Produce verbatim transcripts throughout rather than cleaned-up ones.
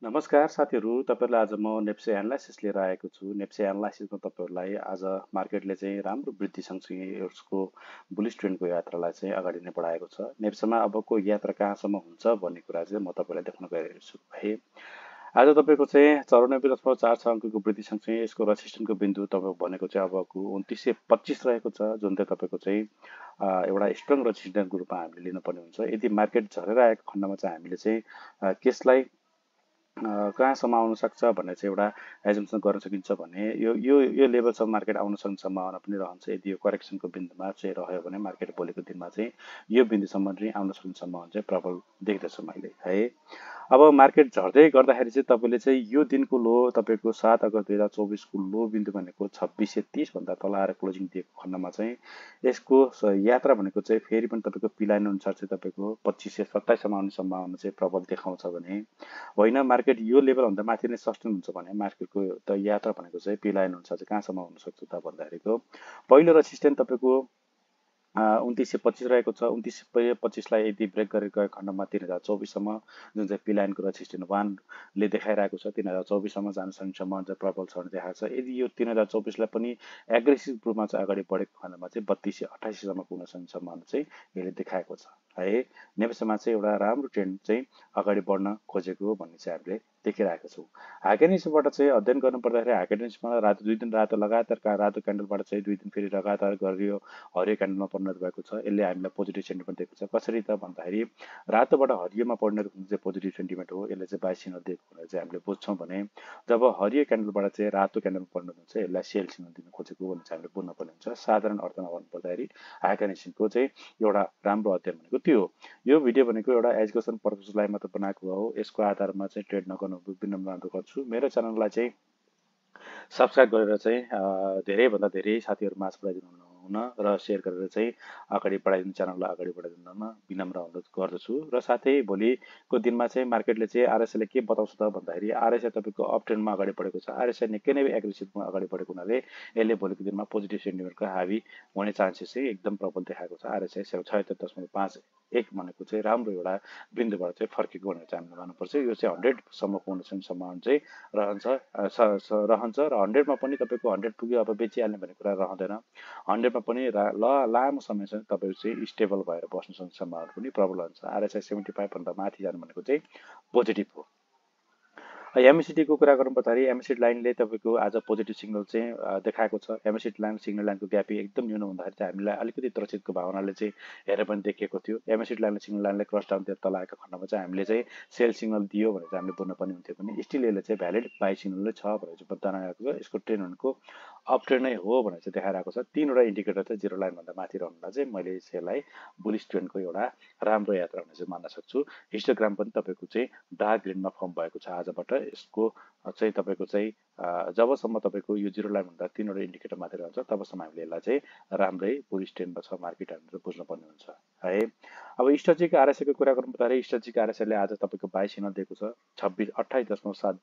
नमस्कार साथीहरू, तपाईँहरूलाई आज म नेप्से एनालाइसिस लिएर आएको छु। नेप्से एनालाइसिसमा तपाईँहरूलाई आज मार्केटले चाहिँ राम्रो वृद्धि सँगसँगै यसको बुलिस ट्रेन्डको यात्रालाई चाहिँ अगाडि नै बढाएको छ। नेप्सेमा अबको यात्रा कहाँसम्म हुन्छ भन्ने कुरा चाहिँ म तपाईँलाई देखाउन गइरहेको छु है। आज तपाईँको चाहिँ चौरानब्बे दशमलव चार छ अङ्कको वृद्धि सँगसँगै यसको रेसिस्टेन्टको बिन्दु तपाईँको भनेको चाहिँ अबको उन्तिस सय पच्चिस रहेको छ, जुन चाहिँ तपाईँको चाहिँ अ, एउटा स्ट्रङ रेसिस्टेन्टको रूपमा हामीले लिनुपर्ने हुन्छ। यदि मार्केट झरेर आएको खण्डमा चाहिँ हामीले चाहिँ अ, त्यसलाई अ, कहाँसम्म आउन सक्छ भन्ने चाहिँ एउटा एजम्सन गर्न सकिन्छ भने यो यो यो लेभलसम्म मार्केट आउन सक्ने सम्भावना पनि रहन्छ। यदि यो करेक्सनको बिन्दुमा चाहिँ रह्यो भने मार्केट भोलिको दिनमा चाहिँ यो बिन्दुसम्म चाहिँ आउन सक्ने सम्भावना चाहिँ प्रबल देख्दछु मैले है। अब मार्केट झर्दै गर्दाखेरि चाहिँ तपाईँले चाहिँ यो दिनको लो तपाईँको सात अगस्त दुई हजार चौबिसको लो बिन्दु भनेको छब्बिस सय तिसभन्दा तल आएर क्लोजिङ दिएको खण्डमा चाहिँ यसको स- यात्रा भनेको चाहिँ फेरि पनि तपाईँको पिलाइन अनुसार चाहिँ तपाईँको पच्चिस सय सत्ताइससम्म आउने सम्भावना चाहिँ प्रबल देखाउँछ भने होइन मार्केट यो लेभलभन्दा माथि नै सस्टेन हुन्छ भने मार्केटको त यात्रा भनेको चाहिँ पिलाइन अनुसार चाहिँ कहाँसम्म हुनसक्छ त भन्दाखेरिको पहिलो रेसिस्टेन्ट तपाईँको उन्तिस सय पच्चिस रहेको छ। उन्तिस सय पच्चिसलाई यदि ब्रेक गरेर गएको खण्डमा तिन हजार चौबिससम्म जुन चाहिँ पिलाइनको रेसिस्टेन्ट वानले देखाइरहेको छ तिन हजार चौबिससम्म जान सक्ने सम्भावना चाहिँ प्रबल छ भने देखाएको छ। यदि यो तिन हजार चौबिसलाई पनि एग्रेसिभ रूपमा चाहिँ अगाडि बढेको खण्डमा चाहिँ बत्तिस सय अठासीसम्म पुग्न सक्ने सम्भावना चाहिँ यसले देखाएको छ है। नेप्सेमा चाहिँ एउटा राम्रो ट्रेन्ड चाहिँ अगाडि बढ्न खोजेको भन्ने चाहिँ हामीले देखिरहेका छौँ। हाइकेनिक्सबाट चाहिँ अध्ययन गर्नु पर्दाखेरि हाइकेनिक्समा रातो दुई दिन रातो लगातार का- रातो क्यान्डलबाट चाहिँ दुई दिन फेरि लगातार गरियो हरियो क्यान्डलमा परिणत भएको छ। यसले हामीलाई पोजिटिभ सेन्टिमेन्ट दिएको छ। कसरी त भन्दाखेरि रातोबाट हरियोमा परिणत हुनु चाहिँ पोजिटिभ सेन्टिमेन्ट हो। यसले चाहिँ बाई सिग्नल दिएको भनेर चाहिँ हामीले बुझ्छौँ भने जब हरियो क्यान्डलबाट चाहिँ रातो क्यान्डलमा परिणत हुन्छ यसलाई सेल सिग्नल दिन खोजेको भनेर चाहिँ हामीले बुझ्नुपर्ने हुन्छ। साधारण अर्थमा भन्नु पर्दाखेरि हाइकेनिक्सको चाहिँ एउटा राम्रो अध्ययन भनेको त्यो हो। यो भिडियो भनेको एउटा एजुकेसन पर्पजलाई मात्र बनाएको हो। यसको आधारमा चाहिँ ट्रेड नगर्नु विनम्र अनुरोध गर्छु। मेरो च्यानललाई चाहिँ सब्सक्राइब गरेर चाहिँ अ, धेरैभन्दा धेरै साथीहरू माझ पुऱ्याइदिनु हुन र सेयर गरेर चाहिँ अगाडि बढाइदिनु च्यानललाई अगाडि बढाइदिनु हुन विनम्र अनुरोध गर्दछु। र साथै भोलिको दिनमा चाहिँ मार्केटले चाहिँ आरएसआईले के बताउँछ त भन्दाखेरि आरएसआई तपाईँको अप ट्रेन्डमा अगाडि बढेको छ। आरएसआई निकै नै एग्रेसिभमा अगाडि बढेको हुनाले यसले भोलिको दिनमा पोजिटिभ सेन्टिमेन्टको हावी हुने चान्सेस चाहिँ एकदम प्रबल देखाएको छ। आरएसआई छयत्तर दशमलव पाँच एक भनेको चाहिँ राम्रो एउटा बिन्दुबाट चाहिँ फर्केको भनेर चाहिँ हामीले मान्नुपर्छ। यो चाहिँ हन्ड्रेडसम्म पुग्न सक्ने सम्भावना चाहिँ रहन्छ अ, स- स- रहन्छ र हन्ड्रेडमा पनि तपाईँको हन्ड्रेड पुग्यो अब बेचिहाल्ने भन्ने कुरा रहँदैन। हन्ड्रेडमा पनि रा- ल लामो समयसम्म तपाईँको चाहिँ स्टेबल भएर बस्न सक्ने सम्भावना पनि प्रबल हुन्छ। आरएसआई सेभेन्टी फाइभभन्दा माथि जानु भनेको चाहिँ पोजिटिभ हो। एमएसिडीको कुरा गर्नु पर्दाखेरि एमएसिडी लाइनले तपाईँको आज पोजिटिभ सिग्नल चाहिँ अ, देखाएको छ। एमएसिडी लाइन सिग्नल लाइनको ग्यापी एकदम न्यून हुँदाखेरि चाहिँ हामीलाई अलिकति त्रसितको भावनाले चाहिँ हेरेर पनि देखिएको थियो। एमएसिडी लाइनले सिग्नल लाइनले क्रस डाउनतिर तल आएको खण्डमा चाहिँ हामीले चाहिँ सेल सिग्नल दियो भनेर चाहिँ हामीले बुझ्नुपर्ने हुन्थ्यो भने स्टिल यसले चाहिँ भ्यालिड बाई सिग्नल छ भनेर चाहिँ बताउन आएको छ। यसको ट्रेन्ड भनेको अप ट्रेन्ड नै हो भनेर चाहिँ देखाइरहेको छ। तिनवटा इन्डिकेटर चाहिँ जिरो लाइनभन्दा माथि रहनुलाई चाहिँ मैले यसलाई बुलिस ट्रेन्डको एउटा राम्रो यात्रा हुने चाहिँ मान्न सक्छु। हिस्टोग्राम पनि तपाईँको चाहिँ डार्क ग्रिनमा फर्म भएको छ आजबाट। यसको चाहिँ तपाईँको चाहिँ अ, जबसम्म तपाईँको यो जिरो लाइनभन्दा तिनवटा इन्डिकेटर माथि रहन्छ तबसम्म हामीले यसलाई चाहिँ राम्रै बुलिस ट्रेन्डमा छ मार्केट भनेर बुझ्नुपर्ने हुन्छ है। अब स्ट्रेटेजिक आरएसआईको कुरा गर्नु पर्दाखेरि स्ट्रेटेजिक आरएसआईले आज तपाईँको बाई सिग्नल दिएको छ। छब्बिस अठाइस दशमलव सात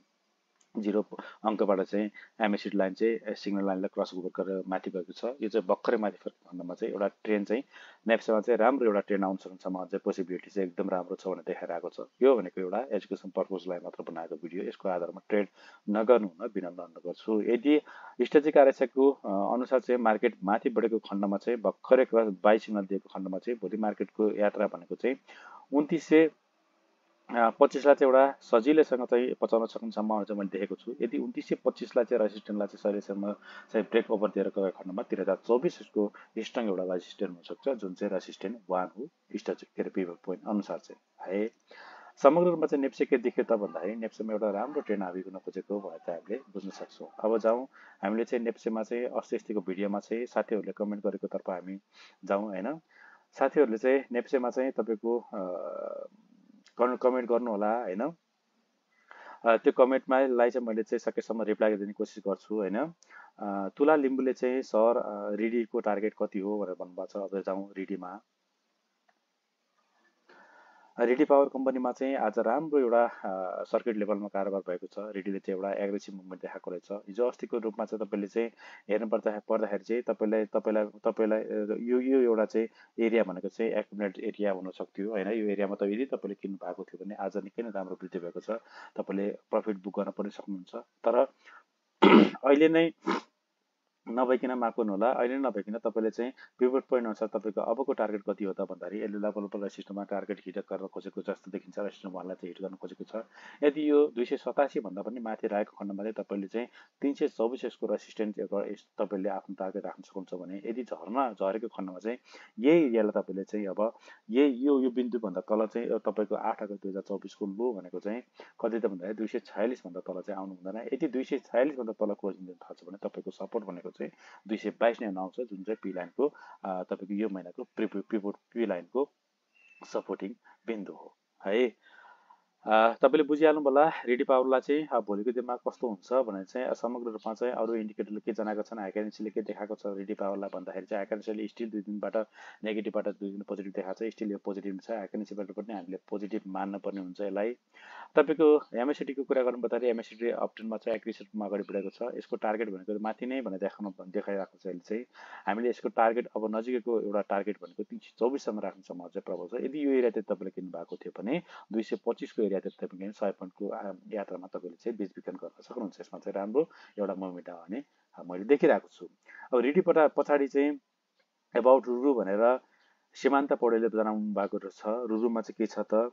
जिरो अङ्कबाट चाहिँ एमएसिडी लाइन चाहिँ सिग्नल लाइनलाई क्रस ओभर गरेर माथि गएको छ। यो चाहिँ भर्खरै माथि फर्केको खण्डमा चाहिँ एउटा ट्रेन चाहिँ नेप्सेमा चाहिँ राम्रो एउटा ट्रेन आउन सक्ने सम्भावना चाहिँ पोसिबिलिटी चाहिँ एकदम राम्रो छ भनेर देखाइरहेको छ। यो भनेको एउटा एजुकेसन पर्पजलाई मात्र बनाएको भिडियो। यसको आधारमा ट्रेड नगर्नु हुन विनम्र अनुरोध गर्छु। यदि स्ट्रेटेजिक आरएसआईको अनुसार चाहिँ मार्केट माथि बढेको खण्डमा चाहिँ भर्खरै क्रस बाई सिग्नल दिएको खण्डमा चाहिँ भोलि मार्केटको यात्रा भनेको चाहिँ उन्तिस सय पच्चिसलाई चाहिँ एउटा सजिलैसँग चाहिँ पचाउन सक्ने सम्भावना चाहिँ मैले देखेको छु। यदि उन्तिस सय पच्चिसलाई चाहिँ रेसिस्टेन्टलाई चाहिँ सहिलेसम्म चाहिँ ब्रेक ओभर दिएर गएको खण्डमा तिन हजार चौबिसको स्ट्रङ एउटा रेसिस्टेन्ट हुनसक्छ जुन चाहिँ रेसिस्टेन्ट वान हो स्ट्रेटेजिक के अरे पिभट पोइन्ट अनुसार चाहिँ है। समग्र रूपमा चाहिँ नेप्से के देख्यो त भन्दाखेरि नेप्सेमा एउटा राम्रो ट्रेन हाबी हुन खोजेको भनेर चाहिँ हामीले बुझ्न सक्छौँ। अब जाउँ हामीले चाहिँ नेप्सेमा चाहिँ अस्ति अस्तिको भिडियोमा चाहिँ साथीहरूले कमेन्ट गरेको तर्फ हामी जाउँ होइन। साथीहरूले चाहिँ नेप्सेमा चाहिँ तपाईँको कमेन्ट गर्नु होला होइन। अ, त्यो कमेन्टमा लाई चाहिँ मैले चाहिँ सकेसम्म रिप्लाई दिने कोसिस गर्छु होइन। अ, तुला लिम्बूले चाहिँ सर अ, रिडीको टार्गेट कति हो भनेर भन्नुभएको छ। अब जाउँ रिडीमा। रेडी पावर कम्पनीमा चाहिँ आज राम्रो एउटा सर्किट लेभलमा कारोबार भएको छ। रेडीले चाहिँ एउटा एग्रेसिभ मुभमेन्ट देखाएको रहेछ। हिजो अस्तिको रूपमा चाहिँ तपाईँले चाहिँ हेर्नु पर्दा पर्दाखेरि चाहिँ तपाईँलाई तपाईँलाई तपाईँलाई यो यो एउटा चाहिँ एरिया भनेको चाहिँ एक्युमुलेट एरिया हुन सक्थ्यो होइन। यो एरियामा त यदि तपाईँले किन्नु भएको थियो भने आज निकै नै राम्रो वृद्धि भएको छ। तपाईँले प्रफिट बुक गर्न पनि सक्नुहुन्छ। तर अहिले नै नभइकन माकुन होला। अहिले नभइकन तपाईँले चाहिँ पिभट पोइन्ट अनुसार तपाईँको अबको टार्गेट कति हो त भन्दाखेरि यसले लेभल पर रेसिस्टरमा टार्गेट हिट गर्न खोजेको जस्तो देखिन्छ। रेसिस्टम वानलाई चाहिँ हिट गर्न खोजेको छ। यदि यो दुई सय सतासी भन्दा पनि माथि रहेको खण्डमा चाहिँ तपाईँले चाहिँ तिन सय चौबिस यसको रेसिस्टेन्ट तपाईँले आफ्नो टार्गेट राख्न सक्नुहुन्छ भने यदि झर्न झरेको खण्डमा चाहिँ यही एरियालाई तपाईँले चाहिँ अब यही यो यो बिन्दुभन्दा तल चाहिँ तपाईँको आठ अगस्त दुई हजार चौबिसको लो भनेको चाहिँ कति त भन्दाखेरि दुई सय छयालिसभन्दा तल चाहिँ आउनु हुँदैन। यदि दुई सय छयालिसभन्दा तल क्लोजिङ दिन थाल्छ भने तपाईँको सपोर्ट भनेको चाहिँ दुई सय बाइस नै आउँछ, जुन चाहिँ पी लाइनको तपाईँको यो महिनाको प्रि पिभट पी लाइनको सपोर्टिङ बिन्दु हो है। तपाईँले बुझिहाल्नु होला रेडी पावरलाई चाहिँ अब भोलिको दिनमा कस्तो हुन्छ भने चाहिँ समग्र रूपमा चाहिँ अरू इन्डिकेटरले के जनाएको छन्, हाइकरेन्सीले के देखाएको छ रेडी पावरलाई भन्दाखेरि चाहिँ हाइकरेन्सीले स्टिल दुई दिनबाट नेगेटिभबाट दुई दिन पोजिटिभ देखाएको छ। स्टिल यो पोजिटिभ छ। हाइकरेन्सीबाट पनि हामीले पोजिटिभ मान्नुपर्ने हुन्छ यसलाई। तपाईँको एमएससिटीको कुरा गर्नु पर्दाखेरि एमएससिटी अपट्रेन्डमा चाहिँ एग्रेसिभ रूपमा अगाडि बढेको छ। यसको टार्गेट भनेको माथि नै भनेर देखाउनु देखाइरहेको छ। अहिले चाहिँ हामीले यसको टार्गेट अब नजिकैको एउटा टार्गेट भनेको तिन सय चौबिससम्म राख्नुसम्म चाहिँ प्रभाव छ। यदि यो एरिया चाहिँ तपाईँले किन्नु भएको थियो भने दुई सय पच्चिसको एरिया चाहिँ तपाईँले सय पोइन्टको यात्रामा तपाईँले चाहिँ बेचबिखन गर्न सक्नुहुन्छ। यसमा चाहिँ राम्रो एउटा मोमेन्ट आउने मैले देखिरहेको छु। अब रेडी पटा पछाडि चाहिँ एबाउट रुरु भनेर सीमान्त पौडेलले जनाउनु भएको छ। रुरुमा चाहिँ के छ त,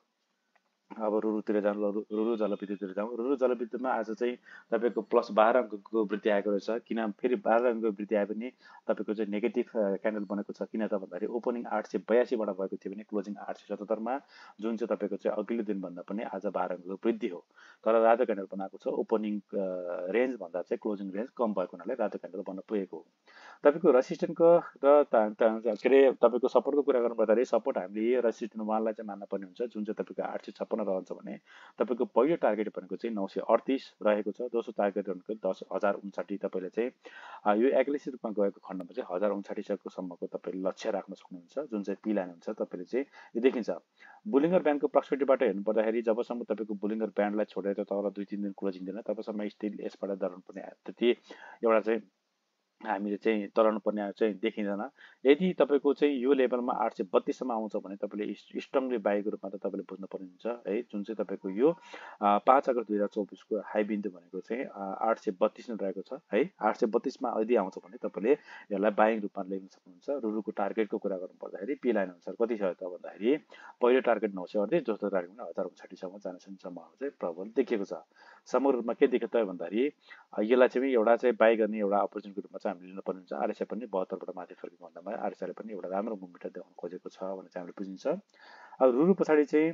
अब रुरुतिर जाउँ, रुरु जलविद्युततिर जाउँ। रुरु जलविद्युतमा आज चाहिँ तपाईँको प्लस बाह्र अङ्कको वृद्धि आएको रहेछ। किन फेरि बाह्र अङ्कको वृद्धि आए पनि तपाईँको चाहिँ नेगेटिभ क्यान्डल बनेको छ। किन त भन्दाखेरि ओपनिङ आठ सय बयासीबाट भएको थियो भने क्लोजिङ आठ सय सतहत्तरमा, जुन चाहिँ तपाईँको चाहिँ अघिल्लो दिनभन्दा पनि आज बाह्र अङ्कको वृद्धि हो। तर रातो क्यान्डल बनाएको छ। ओपनिङ रेन्जभन्दा चाहिँ क्लोजिङ रेन्ज कम भएको हुनाले रातो क्यान्डल बन्न पुगेको हो। तपाईँको रेसिस्टेन्टको र के अरे तपाईँको सपोर्टको कुरा गर्नु पर्दाखेरि सपोर्ट हामीले रेसिस्टेन्ट वानलाई चाहिँ मान्न पर्ने हुन्छ, जुन चाहिँ तपाईँको आठ सय छप्पन्न रहन्छ भने तपाईँको पहिलो टार्गेट भनेको चाहिँ नौ सय अडतिस रहेको छ। दोस्रो टार्गेट भनेको दस हजार उन्साठी तपाईँले चाहिँ यो एग्रेसिभ रूपमा गएको खण्डमा चाहिँ हजार उन्साठी सम्मको तपाईँले लक्ष्य राख्न सक्नुहुन्छ, जुन चाहिँ पी लाइन हुन्छ। तपाईँले चाहिँ यो देखिन्छ बुलिङ्गर ब्यान्डको पर्सपेक्टिभबाट हेर्नु पर्दाखेरि जबसम्म तपाईँको बुलिङ्गर ब्यान्डलाई छोडेर तल दुई तिन दिन क्लोजिङ दिन तबसम्म स्टिल यसबाट डराउनु पर्ने त्यति एउटा चाहिँ हामीले चाहिँ तराउनु पर्ने चाहिँ देखिँदैन। यदि तपाईँको चाहिँ यो लेभलमा आठ सय बत्तिससम्म आउँछ भने तपाईँले स्ट्रङली बाईको रूपमा त तपाईँले बुझ्नुपर्ने हुन्छ है। जुन चाहिँ तपाईँको यो पाँच अगस्त दुई हजार चौबिसको हाई बिन्दु भनेको चाहिँ आठ सय बत्तिस नै रहेको छ है। आठ सय बत्तिसमा यदि आउँछ भने तपाईँले यसलाई बाइङ रूपमा लिन सक्नुहुन्छ। रुरुको टार्गेटको कुरा गर्नु पर्दाखेरि पी लाइन अनुसार कति छ त भन्दाखेरि पहिलो टार्गेट नौ सय अडतिस, दोस्रो टार्गेट भने हजार उन्साठीसम्म जान सक्ने सम्भावना चाहिँ प्रबल देखिएको छ। समग्र रूपमा के देख्यो त भन्दाखेरि यसलाई चाहिँ एउटा चाहिँ बाई गर्ने एउटा अपर्च्युनिटीको रूपमा चाहिँ हामीले लिनुपर्ने हुन्छ। आरएसआई पनि बहत्तरबाट माथि फर्केको भन्दामा आरएसआईले पनि एउटा राम्रो मुभमेन्ट देखाउन खोजेको छ भने चाहिँ हामीले बुझिन्छ। अब रुरु पछाडि चाहिँ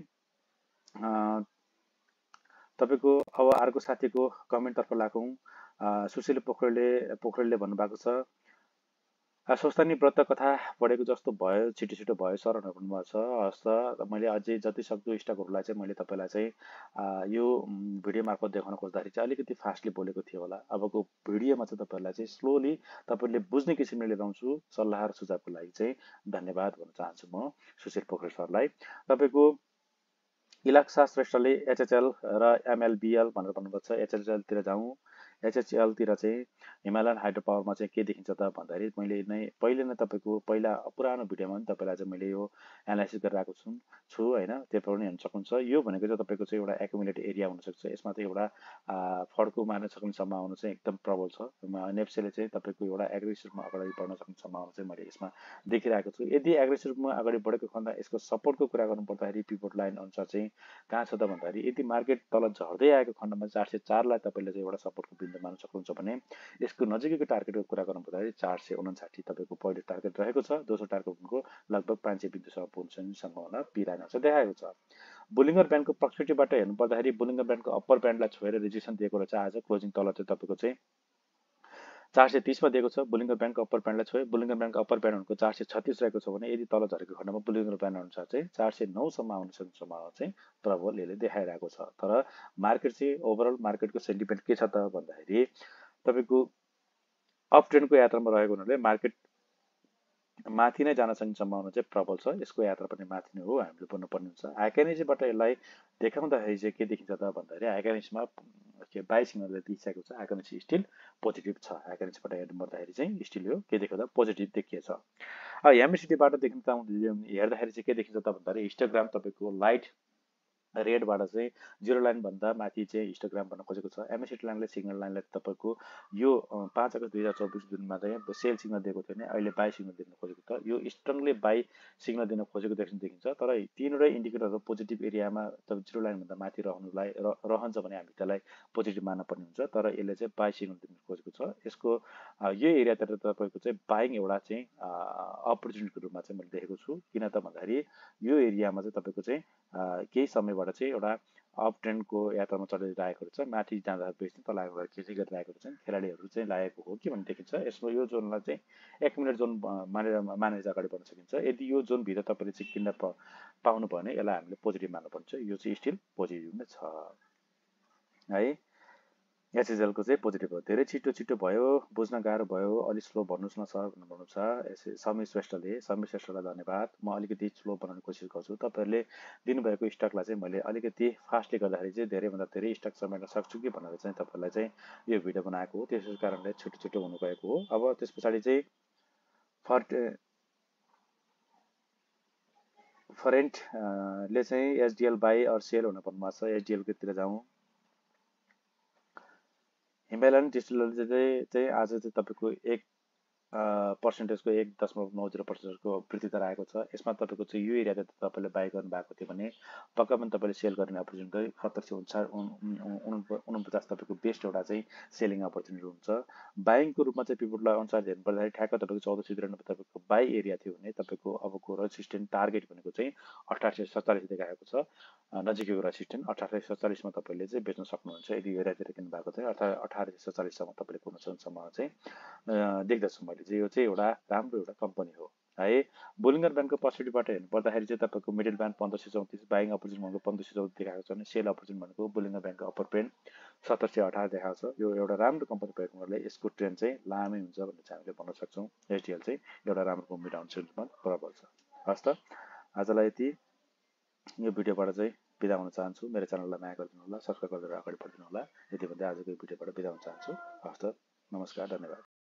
तपाईँको अब अर्को साथीको कमेन्टतर्फ लागौँ। सुशील पोखरेलले पोखरेलले भन्नुभएको छ स्वस्थानी व्रत कथा पढेको जस्तो भयो, छिटो छिटो भयो सर भन्नुभएको छ। हस्, मैले अझै जति सक्दो स्टकहरूलाई चाहिँ मैले तपाईँलाई चाहिँ यो भिडियो मार्फत देखाउन खोज्दाखेरि चाहिँ अलिकति फास्टली बोलेको थियो होला। अबको भिडियोमा चाहिँ तपाईँहरूलाई चाहिँ स्लोली तपाईँले बुझ्ने किसिमले लिएर आउँछु। सल्लाह र सुझावको लागि चाहिँ धन्यवाद भन्न चाहन्छु म सुशील पोखरेल सरलाई। तपाईँको इलाक्सा श्रेष्ठले एचएचएल र एमएलबिएल भनेर भन्नुभएको छ। एचएचएलतिर जाउँ। एचएचएलतिर चाहिँ हिमालयन हाइड्रो पावरमा चाहिँ के देखिन्छ त भन्दाखेरि मैले नै पहिले नै तपाईँको पहिला पुरानो भिडियोमा पनि तपाईँलाई चाहिँ मैले यो एनालाइसिस गरेर आएको छु छु होइन। त्यो पनि हेर्न सक्नुहुन्छ। यो भनेको चाहिँ तपाईँको चाहिँ एउटा एकुमुलेटेड एरिया हुनसक्छ। यसमा चाहिँ एउटा फड्को मार्न सक्ने सम्भावना चाहिँ एकदम प्रबल छ। नेप्सेले चाहिँ तपाईँको एउटा एग्रेसिभ रूपमा अगाडि बढ्न सक्ने सम्भावना चाहिँ मैले यसमा देखिरहेको छु। यदि एग्रेसिभ रूपमा अगाडि बढेको खण्ड यसको सपोर्टको कुरा गर्नु पर्दाखेरि पिभट लाइन अनुसार चाहिँ कहाँ छ त भन्दाखेरि यदि मार्केट तल झर्दै आएको खण्डमा चार सय चारलाई तपाईँले चाहिँ एउटा सपोर्टको बिन्दु मान्न सक्नुहुन्छ भने यसको नजिकैको टार्गेटको कुरा गर्नु पर्दाखेरि चार सय उन्साठी तपाईँको पहिलो टार्गेट रहेको छ। दोस्रो टार्गेटको लगभग पाँच सय बिन्दुसम्म पुग्ने सम्भावना पी लाइन अनुसार देखाएको छ। बुलिङ्गर ब्यान्डको पर्सपेक्टिभबाट हेर्नु पर्दाखेरि बुलिङ्गर ब्यान्डको अप्पर ब्यान्डलाई छोएर रेजिस्ट्रेसन दिएको रहेछ। आज क्लोजिङ तल चाहिँ तपाईँको चाहिँ चार सय तिसमा दिएको छ। बुलिङ्गर ब्यान्डको अप्पर ब्यान्डलाई छोए बुलिङ्गर ब्यान्डको अप्पर ब्यान्ड भनेको चार सय छत्तिस रहेको छ भने यदि तल झरेको खण्डमा बुलिङ्गर ब्यान्ड अनुसार चाहिँ चार सय नौसम्म आउन सक्ने सम्भावना चाहिँ प्रबल यसले देखाइरहेको छ। तर मार्केट चाहिँ ओभरअल मार्केटको सेन्टिमेन्ट के छ त भन्दाखेरि तपाईँको अप ट्रेन्डको यात्रामा रहेको हुनाले मार्केट माथि नै जान सक्ने सम्भावना चाहिँ प्रबल छ। यसको यात्रा पनि माथि नै हो, हामीले बन्नुपर्ने हुन्छ। आइकेनेसीबाट यसलाई देखाउँदाखेरि चाहिँ के देखिन्छ त भन्दाखेरि आइकेनेसीमा के बाई सिग्नलले दिइसकेको छ, आइकेनेसी स्टिल पोजिटिभ छ। आइकेनेसीबाट हेर्नु पर्दाखेरि चाहिँ स्टिल यो के देख्यो त पोजिटिभ देखिएछ। अब एमएसिटीबाट देख्न चाहनु हेर्दाखेरि चाहिँ के देखिन्छ त भन्दाखेरि हिस्टोग्राम तपाईँको लाइट रेडबाट चाहिँ जिरो लाइनभन्दा माथि चाहिँ हिस्टोग्राम भन्न खोजेको छ। एमएसिटी लाइनले सिग्नल लाइनलाई तपाईँको यो पाँच अगस्त दुई हजार चौबिस जुनमा चाहिँ सेल सिग्नल दिएको थियो भने अहिले बाई सिग्नल दिन खोजेको छ। यो स्ट्रङली बाई सिग्नल दिन खोजेको देखिन्छ। तर तिनवटै इन्डिकेटरहरू पोजिटिभ एरियामा तपाईँ जिरो लाइनभन्दा माथि रहनुलाई रहन्छ भने हामी त्यसलाई पोजिटिभ मान्न पर्ने हुन्छ। तर यसले चाहिँ बाई सिग्नल दिन खोजेको छ। यसको यो एरियातिर तपाईँको चाहिँ बाइङ एउटा चाहिँ अपर्च्युनिटीको रूपमा चाहिँ मैले देखेको छु। किन त भन्दाखेरि यो एरियामा चाहिँ तपाईँको चाहिँ केही समयबाट चाहिँ एउटा अप ट्रेन्डको यात्रामा चलिरहेको छ। माथि जाँदा बेच्ने तल आएको के चाहिँ गरिरहेको छ खेलाडीहरू चाहिँ लागेको हो कि भन्ने देखिन्छ। यसमा यो जोनलाई चाहिँ एक मिनट जोन मानेर मानेर अगाडि बढ्न सकिन्छ। यदि यो जोनभित्र तपाईँले चाहिँ किन्न पाउनु भयो भने यसलाई हामीले पोजिटिभ मान्नुपर्छ। यो चाहिँ स्टिल पोजिटिभ नै छ है। एसएसएलको चाहिँ पोजिटिभ हो। धेरै छिटो छिटो भयो, बुझ्न गाह्रो भयो, अलिक स्लो भन्नुहोस् न सर भन्नु भन्नु छ एस समीर श्रेष्ठले। समीर श्रेष्ठलाई धन्यवाद। म अलिकति स्लो बनाउने कोसिस गर्छु। तपाईँहरूले दिनुभएको स्टकलाई चाहिँ मैले अलिकति फास्टले गर्दाखेरि चाहिँ धेरैभन्दा धेरै स्टक समेट्न सक्छु कि भनेर चाहिँ तपाईँहरूलाई चाहिँ यो भिडियो बनाएको हो। त्यसै कारणले छिटो छिटो हुनु गएको हो। अब त्यस पछाडि चाहिँ फर्ट फरेन्टले चाहिँ एचडिएल बाई अर सेल हुन भन्नुभएको छ। एचडिएलकोतिर जाउँ। हिमालयन डिस्टिलरीले चाहिँ आज चाहिँ तपाईँको एक पर्सेन्टेजको एक दशमलव नौ जिरो पर्सेन्टेजको वृद्धि दर आएको छ। यसमा तपाईँको चाहिँ यो एरियातिर तपाईँले बाई गर्नु भएको थियो भने पक्का पनि तपाईँले सेल गर्ने अपर्च्युनिटी सत्तर सय उन्चास उनपचास तपाईँको बेस्ट एउटा चाहिँ सेलिङ अपर्च्युनिटी हुन्छ। बाइङको रूपमा चाहिँ पिपुललाई अनुसार हेर्नु पर्दाखेरि ठ्याक्क तपाईँको चौध सय त्रियानब्बे तपाईँको बाई एरिया थियो भने तपाईँको अबको रेसिस्टेन्ट टार्गेट भनेको चाहिँ अठार सय सत्तालिस देखाएको छ। नजिकैको रेसिस्टेन्ट अठार सय सत्तालिसमा तपाईँले चाहिँ बेच्न सक्नुहुन्छ। यदि यो एरियातिर किन्नु भएको चाहिँ अठार अठार सय सत्तालिससम्म तपाईँले पुग्न सक्ने सम्भावना चाहिँ देख्दछु मैले चाहिँ। यो चाहिँ एउटा राम्रो एउटा कम्पनी हो है। बोलिङ्गर ब्यान्डको पर्सपेक्टिभबाट हेर्नु पर्दाखेरि चाहिँ तपाईँको मिडल ब्यान्ड पन्ध्र सय चौतिस, बाइङ अपर्च्युनिटी भनेको पन्ध्र सय चौतिस देखाएको छ भने सेल अपर्च्युनिटी भनेको बोलिङ्गर ब्यान्डको अप्पर ब्यान्ड सत्तर सय अठार देखाएको छ। यो एउटा राम्रो कम्पनी भएको हुनाले यसको ट्रेन्ड चाहिँ लामै हुन्छ भन्ने चाहिँ हामीले भन्न सक्छौँ। एचडिएल चाहिँ एउटा राम्रो भूमिका हुन्छ रूपमा बराबर छ। हस् त, आजलाई यति। यो भिडियोबाट चाहिँ बिदा हुन चाहन्छु। मेरो च्यानललाई माया गरिदिनु होला, सब्सक्राइब गरेर अगाडि बढिदिनु होला। यति भन्दै आजको भिडियोबाट बिदा हुन चाहन्छु। हस् त, नमस्कार, धन्यवाद।